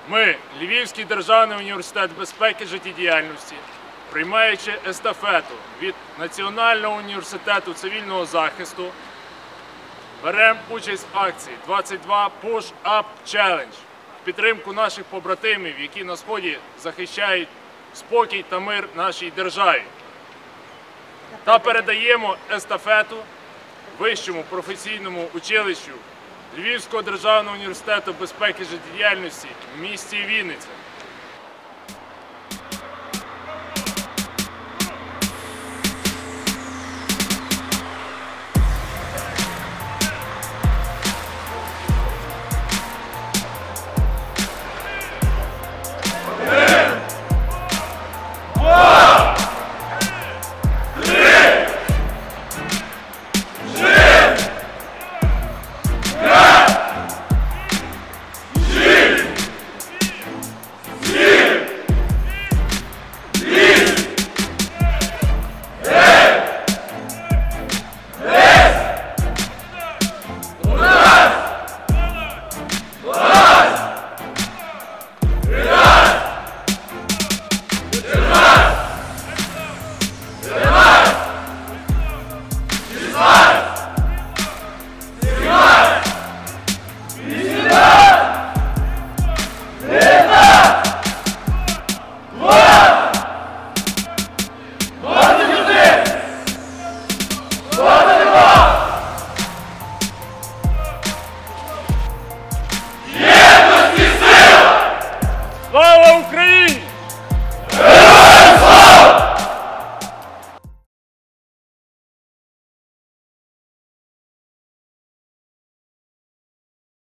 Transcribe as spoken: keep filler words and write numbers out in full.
Ми, Львівський державний університет безпеки життєдіяльності, приймаючи естафету від Національного університету цивільного захисту, беремо участь в акції двадцять два Push Up Challenge в підтримку наших побратимів, які на Сході захищають спокій та мир нашій державі. Та передаємо естафету Вищому професійному училищу Львівського державного університету безпеки життєдіяльності в місті Вінниця.